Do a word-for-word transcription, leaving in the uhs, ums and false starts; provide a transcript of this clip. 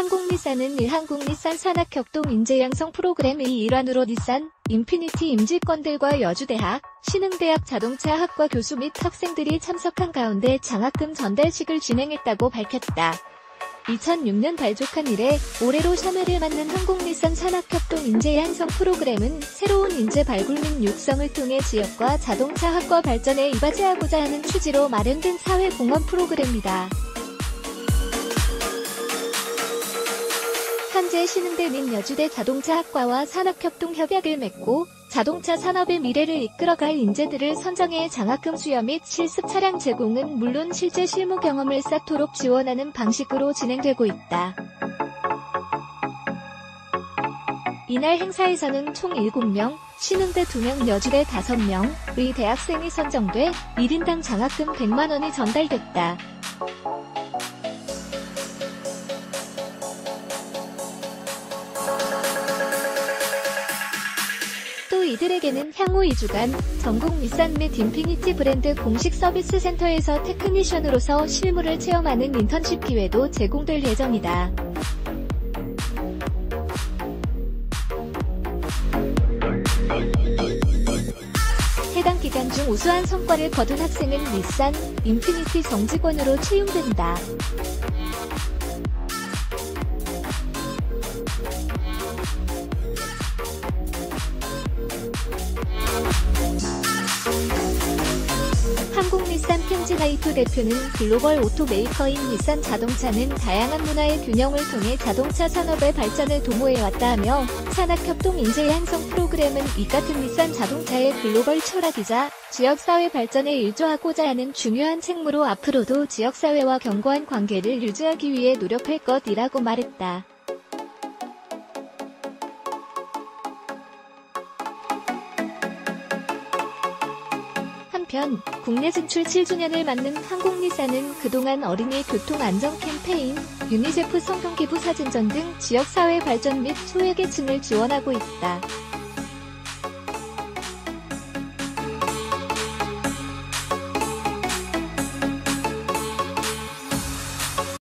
한국닛산은 일한국닛산 산학협동 인재 양성 프로그램의 일환으로 닛산, 인피니티 임직권들과 여주대학, 신흥대학 자동차학과 교수 및 학생들이 참석한 가운데 장학금 전달식을 진행했다고 밝혔다. 이천육 년 발족한 이래 올해로 삼 회를 맞는 한국닛산 산학협동 인재 양성 프로그램은 새로운 인재 발굴 및 육성을 통해 지역과 자동차학과 발전에 이바지하고자 하는 취지로 마련된 사회공헌 프로그램이다. 현재 신흥대 및 여주대 자동차학과와 산학협동 협약을 맺고 자동차 산업의 미래를 이끌어갈 인재들을 선정해 장학금 수여 및 실습 차량 제공은 물론 실제 실무 경험을 쌓도록 지원하는 방식으로 진행되고 있다. 이날 행사에서는 총 일곱 명, 신흥대 두 명, 여주대 다섯 명의 대학생이 선정돼 일 인당 장학금 백만 원이 전달됐다. 또 이들에게는 향후 이 주간 전국 닛산 및 인피니티 브랜드 공식 서비스 센터에서 테크니션으로서 실무를 체험하는 인턴십 기회도 제공될 예정이다. 해당 기간 중 우수한 성과를 거둔 학생은 닛산, 인피니티 정직원으로 채용된다. 한국닛산 펜지하이프 대표는 글로벌 오토메이커인 닛산 자동차는 다양한 문화의 균형을 통해 자동차 산업의 발전을 도모해왔다며 산학협동 인재 양성 프로그램은 이 같은 닛산 자동차의 글로벌 철학이자 지역사회 발전에 일조하고자 하는 중요한 책무로 앞으로도 지역사회와 견고한 관계를 유지하기 위해 노력할 것이라고 말했다. 한편 국내 진출 칠 주년을 맞는 한국닛산은 그동안 어린이 교통안전 캠페인, 유니세프 성경기부 사진전 등 지역사회 발전 및 소외계층을 지원하고 있다.